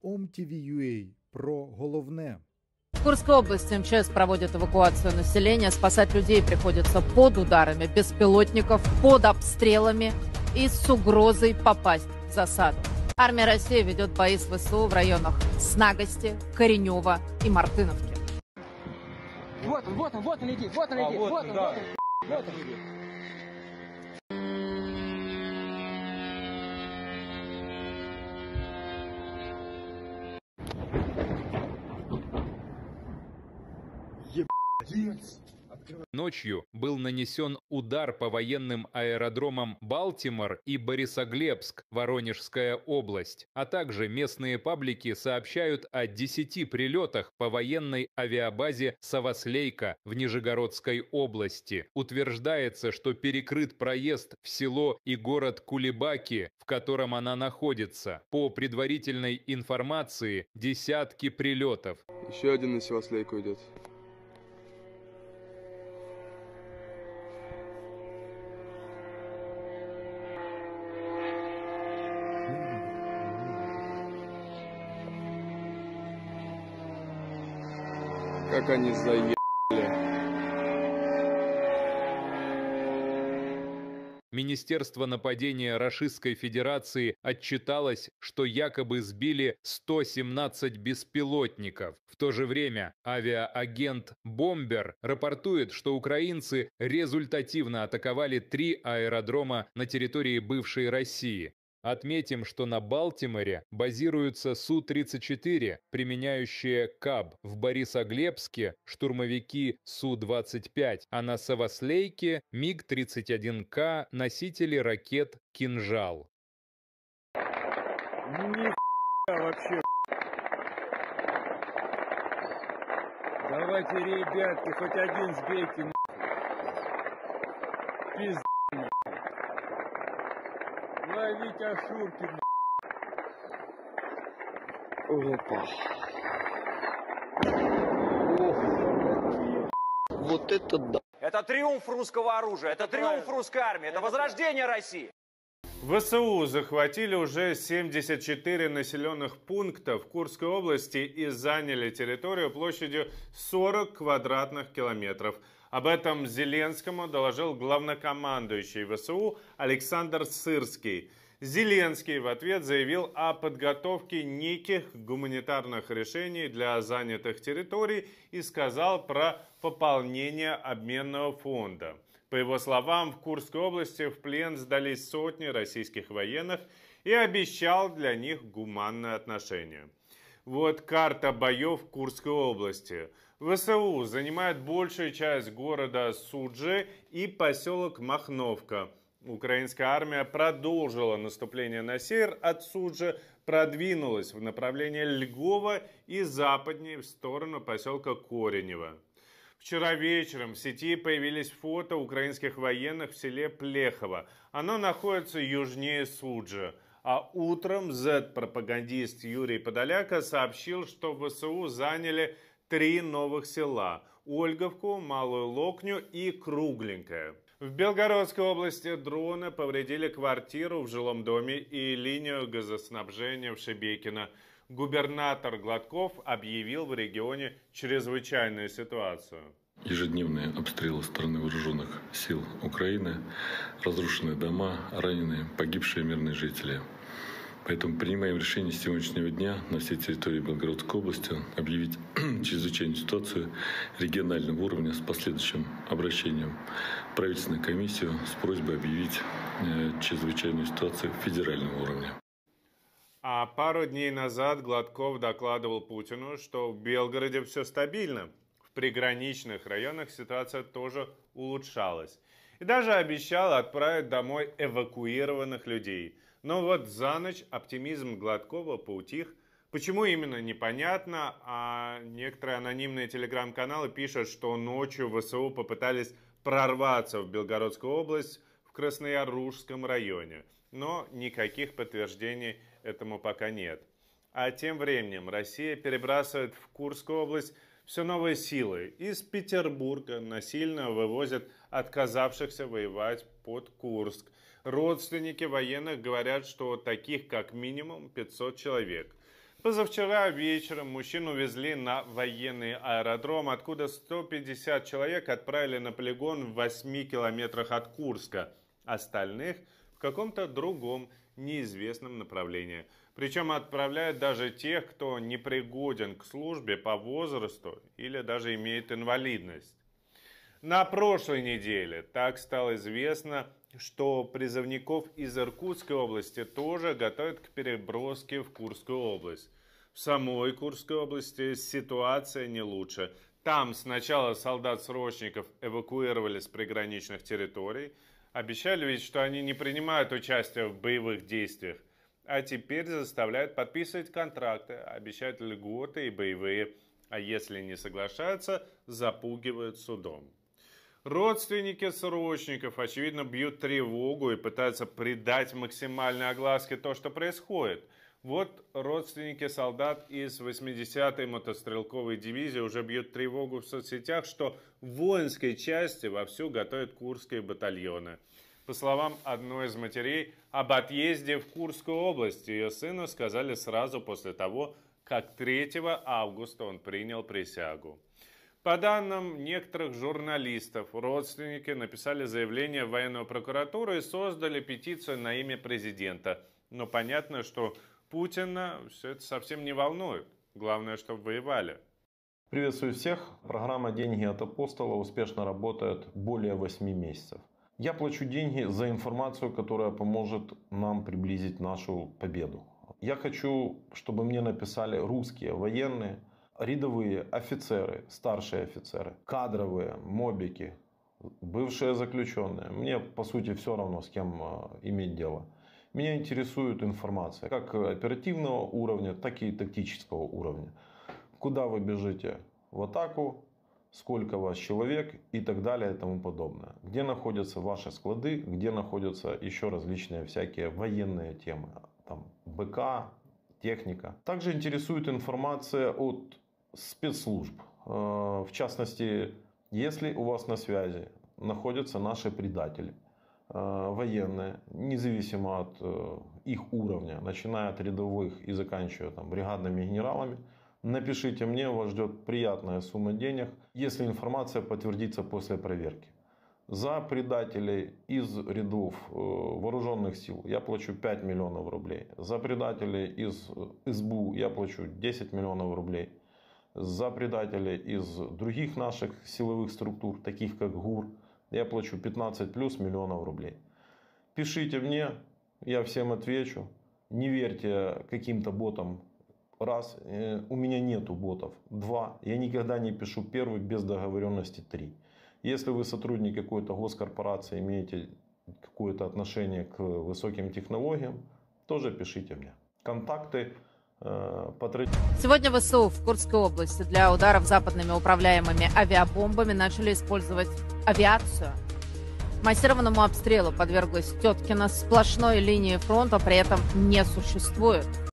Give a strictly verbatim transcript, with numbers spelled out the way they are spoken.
ОМТВ.ua про головне. В Курской области МЧС проводит эвакуацию населения. Спасать людей приходится под ударами беспилотников, под обстрелами и с угрозой попасть в засаду. Армия России ведет бои с ВСУ в районах Снагости, Коренева и Мартыновки. Вот он, вот он, вот он летит, вот он летит, а, вот, вот он, да. вот он, вот он летит. Ночью был нанесен удар по военным аэродромам Балтимор и Борисоглебск, Воронежская область, а также местные паблики сообщают о десяти прилетах по военной авиабазе Саваслейка в Нижегородской области. Утверждается, что перекрыт проезд в село и город Кулебаки, в котором она находится. По предварительной информации, десятки прилетов. Еще один на Саваслейку идет. Как они заебали. Министерство нападения Рашистской Федерации отчиталось, что якобы сбили сто семнадцать беспилотников. В то же время авиаагент «Бомбер» рапортует, что украинцы результативно атаковали три аэродрома на территории бывшей России. Отметим, что на Балтиморе базируются Су тридцать четыре, применяющие КАБ, в Борисоглебске штурмовики Су двадцать пять, а на Саваслейке МиГ тридцать один К, носители ракет «Кинжал». Нихуя вообще. Давайте, ребятки, хоть один сбейте, пизда. Ловить ошурки. Опа. Ох. Вот это да. Это триумф русского оружия, это, это триумф русской армии, это, это возрождение России. ВСУ захватили уже семьдесят четыре населенных пункта в Курской области и заняли территорию площадью сорок квадратных километров. Об этом Зеленскому доложил главнокомандующий ВСУ Александр Сырский. Зеленский в ответ заявил о подготовке неких гуманитарных решений для занятых территорий и сказал про пополнение обменного фонда. По его словам, в Курской области в плен сдались сотни российских военных и обещал для них гуманное отношение. Вот карта боев в Курской области. ВСУ занимает большую часть города Суджи и поселок Махновка. Украинская армия продолжила наступление на север от Суджи, продвинулась в направлении Льгова и западнее в сторону поселка Коренево. Вчера вечером в сети появились фото украинских военных в селе Плехово. Оно находится южнее Суджи. А утром зет-пропагандист Юрий Подоляка сообщил, что ВСУ заняли три новых села – Ольговку, Малую Локню и Кругленькое. В Белгородской области дроны повредили квартиру в жилом доме и линию газоснабжения в Шебекино. Губернатор Гладков объявил в регионе чрезвычайную ситуацию. Ежедневные обстрелы стороны вооруженных сил Украины, разрушенные дома, раненые, погибшие мирные жители. Поэтому принимаем решение с сегодняшнего дня на всей территории Белгородской области объявить чрезвычайную ситуацию регионального уровня с последующим обращением в правительственную комиссию с просьбой объявить чрезвычайную ситуацию федерального уровня. А пару дней назад Гладков докладывал Путину, что в Белгороде все стабильно. В приграничных районах ситуация тоже улучшалась. И даже обещал отправить домой эвакуированных людей. Но вот за ночь оптимизм Гладкова поутих. Почему именно, непонятно, а некоторые анонимные телеграм-каналы пишут, что ночью ВСУ попытались прорваться в Белгородскую область в Красноярушском районе. Но никаких подтверждений этому пока нет. А тем временем Россия перебрасывает в Курскую область все новые силы. Из Петербурга насильно вывозят отказавшихся воевать под Курск. Родственники военных говорят, что таких как минимум пятьсот человек. Позавчера вечером мужчину везли на военный аэродром, откуда сто пятьдесят человек отправили на полигон в восьми километрах от Курска. Остальных в каком-то другом неизвестном направлении. Причем отправляют даже тех, кто непригоден к службе по возрасту или даже имеет инвалидность. На прошлой неделе так стало известно, что призывников из Иркутской области тоже готовят к переброске в Курскую область. В самой Курской области ситуация не лучше. Там сначала солдат-срочников эвакуировали с приграничных территорий. Обещали ведь, что они не принимают участие в боевых действиях. А теперь заставляют подписывать контракты, обещают льготы и боевые. А если не соглашаются, запугивают судом. Родственники срочников, очевидно, бьют тревогу и пытаются придать максимальной огласке то, что происходит. Вот родственники солдат из восьмидесятой мотострелковой дивизии уже бьют тревогу в соцсетях, что в воинской части вовсю готовят курские батальоны. По словам одной из матерей, об отъезде в Курскую область ее сыну сказали сразу после того, как третьего августа он принял присягу. По данным некоторых журналистов, родственники написали заявление в военную прокуратуру и создали петицию на имя президента. Но понятно, что Путина все это совсем не волнует. Главное, чтобы воевали. Приветствую всех. Программа «Деньги от Апостола» успешно работает более восьми месяцев. Я плачу деньги за информацию, которая поможет нам приблизить нашу победу. Я хочу, чтобы мне написали русские военные, рядовые офицеры, старшие офицеры, кадровые, мобики, бывшие заключенные. Мне, по сути, все равно, с кем иметь дело. Меня интересует информация как оперативного уровня, так и тактического уровня. Куда вы бежите в атаку, сколько вас человек и так далее и тому подобное. Где находятся ваши склады, где находятся еще различные всякие военные темы. Там БК, техника. Также интересует информация от спецслужб. В частности, если у вас на связи находятся наши предатели, военные, независимо от их уровня, начиная от рядовых и заканчивая там, бригадными генералами, напишите мне, вас ждет приятная сумма денег, если информация подтвердится после проверки. За предателей из рядов вооруженных сил я плачу пять миллионов рублей. За предателей из СБУ я плачу десять миллионов рублей. За предателей из других наших силовых структур, таких как ГУР, я плачу пятнадцать плюс миллионов рублей. Пишите мне, я всем отвечу. Не верьте каким-то ботам. Раз, у меня нету ботов. Два, я никогда не пишу первый без договоренности. Три. Если вы сотрудник какой-то госкорпорации, имеете какое-то отношение к высоким технологиям, тоже пишите мне. Контакты э, по Сегодня ВСУ в Курской области для ударов западными управляемыми авиабомбами начали использовать авиацию. Массированному обстрелу подверглась Теткина. Сплошной линии фронта при этом не существует.